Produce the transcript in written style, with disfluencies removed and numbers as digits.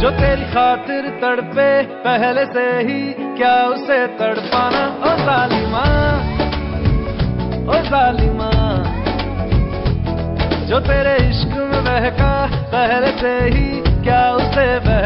जो तेरी खातिर तड़पे पहले से ही, क्या उसे तड़पाना। ओ जालिमा, ओ जालिमा, जो तेरे इश्क में बहका पहले से ही, क्या उसे